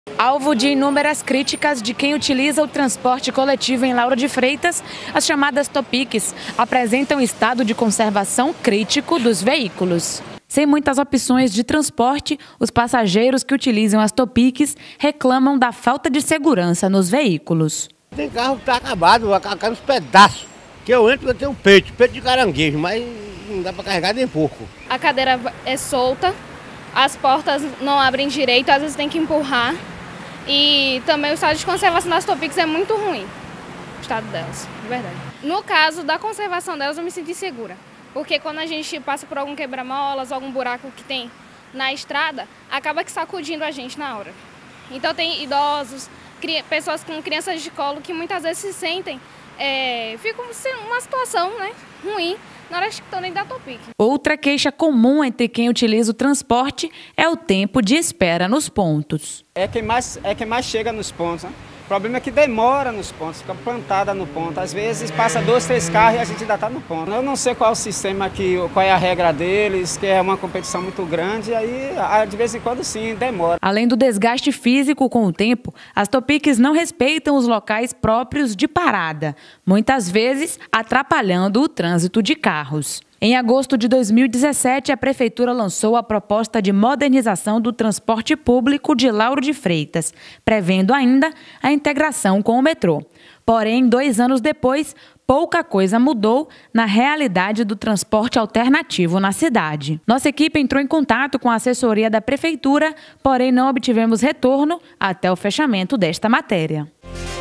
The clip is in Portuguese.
Alvo de inúmeras críticas de quem utiliza o transporte coletivo em Lauro de Freitas, as chamadas Topics apresentam estado de conservação crítico dos veículos. Sem muitas opções de transporte, os passageiros que utilizam as Topics reclamam da falta de segurança nos veículos. Tem carro que está acabado, cai uns pedaços, que eu entro e tenho peito de caranguejo, mas não dá para carregar nem pouco. A cadeira é solta, as portas não abrem direito, às vezes tem que empurrar. E também o estado de conservação das Topics é muito ruim, o estado delas, de verdade. No caso da conservação delas, eu me senti segura, porque quando a gente passa por algum quebra-molas, algum buraco que tem na estrada, acaba que sacudindo a gente na hora. Então tem idosos, pessoas com crianças de colo que muitas vezes se sentem, ficam em uma situação, né, ruim na hora que estão dentro da Topic. Outra queixa comum entre quem utiliza o transporte é o tempo de espera nos pontos. É quem mais chega nos pontos, né? O problema é que demora nos pontos, fica plantada no ponto. Às vezes passa 2, 3 carros e a gente ainda está no ponto. Eu não sei qual é o sistema aqui, qual é a regra deles, que é uma competição muito grande, aí de vez em quando sim, demora. Além do desgaste físico com o tempo, as Topics não respeitam os locais próprios de parada, muitas vezes atrapalhando o trânsito de carros. Em agosto de 2017, a Prefeitura lançou a proposta de modernização do transporte público de Lauro de Freitas, prevendo ainda a integração com o metrô. Porém, 2 anos depois, pouca coisa mudou na realidade do transporte alternativo na cidade. Nossa equipe entrou em contato com a assessoria da Prefeitura, porém não obtivemos retorno até o fechamento desta matéria.